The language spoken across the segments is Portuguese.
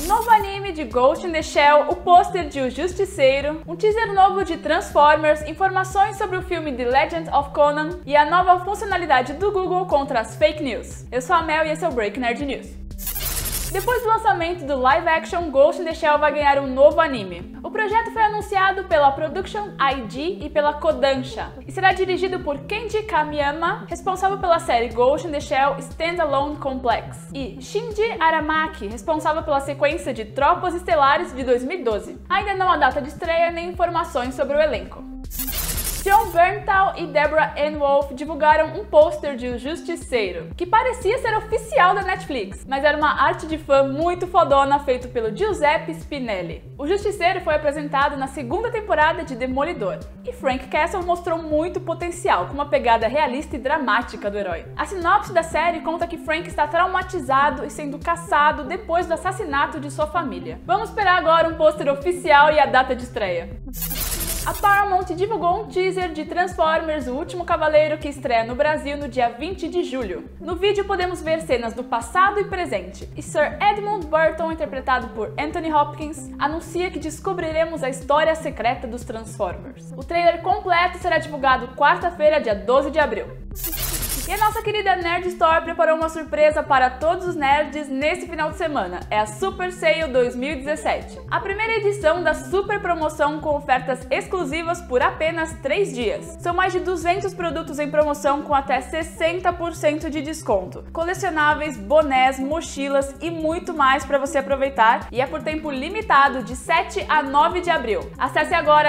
Novo anime de Ghost in the Shell, o pôster de O Justiceiro, um teaser novo de Transformers, informações sobre o filme The Legend of Conan e a nova funcionalidade do Google contra as fake news. Eu sou a Mel e esse é o Break Nerd News. Depois do lançamento do live action, Ghost in the Shell vai ganhar um novo anime. O projeto foi anunciado pela Production ID e pela Kodansha e será dirigido por Kenji Kamiyama, responsável pela série Ghost in the Shell Standalone Complex, e Shinji Aramaki, responsável pela sequência de Tropas Estelares de 2012. Ainda não há data de estreia nem informações sobre o elenco. Jon Bernthal e Deborah Ann Wolf divulgaram um pôster de O Justiceiro, que parecia ser oficial da Netflix, mas era uma arte de fã muito fodona feito pelo Giuseppe Spinelli. O Justiceiro foi apresentado na segunda temporada de Demolidor, e Frank Castle mostrou muito potencial, com uma pegada realista e dramática do herói. A sinopse da série conta que Frank está traumatizado e sendo caçado depois do assassinato de sua família. Vamos esperar agora um pôster oficial e a data de estreia. A Paramount divulgou um teaser de Transformers: O Último Cavaleiro, que estreia no Brasil no dia 20 de julho. No vídeo podemos ver cenas do passado e presente, e Sir Edmund Burton, interpretado por Anthony Hopkins, anuncia que descobriremos a história secreta dos Transformers. O trailer completo será divulgado quarta-feira, dia 12 de abril. E a nossa querida Nerd Store preparou uma surpresa para todos os nerds nesse final de semana. É a Super Sale 2017. A primeira edição da super promoção com ofertas exclusivas por apenas 3 dias. São mais de 200 produtos em promoção com até 60% de desconto. Colecionáveis, bonés, mochilas e muito mais para você aproveitar. E é por tempo limitado, de 7 a 9 de abril. Acesse agora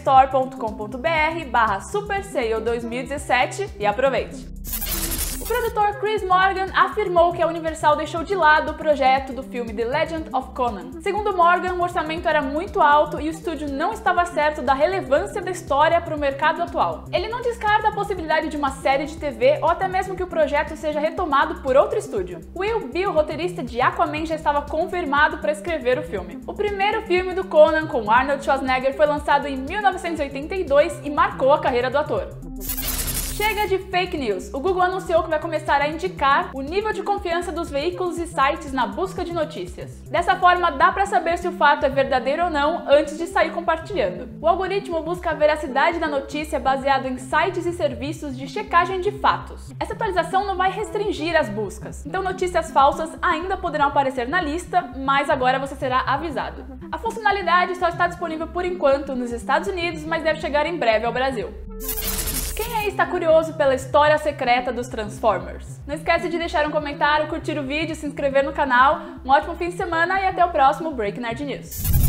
nerdstore.com.br/Super Sale 2017 e aproveite! O produtor Chris Morgan afirmou que a Universal deixou de lado o projeto do filme The Legend of Conan. Segundo Morgan, o orçamento era muito alto e o estúdio não estava certo da relevância da história para o mercado atual. Ele não descarta a possibilidade de uma série de TV ou até mesmo que o projeto seja retomado por outro estúdio. Will Bill, roteirista de Aquaman, já estava confirmado para escrever o filme. O primeiro filme do Conan, com Arnold Schwarzenegger, foi lançado em 1982 e marcou a carreira do ator. Chega de fake news. O Google anunciou que vai começar a indicar o nível de confiança dos veículos e sites na busca de notícias. Dessa forma, dá para saber se o fato é verdadeiro ou não antes de sair compartilhando. O algoritmo busca a veracidade da notícia baseado em sites e serviços de checagem de fatos. Essa atualização não vai restringir as buscas, então notícias falsas ainda poderão aparecer na lista, mas agora você será avisado. A funcionalidade só está disponível por enquanto nos Estados Unidos, mas deve chegar em breve ao Brasil. Quem aí está curioso pela história secreta dos Transformers? Não esquece de deixar um comentário, curtir o vídeo, se inscrever no canal. Um ótimo fim de semana e até o próximo Break Nerd News.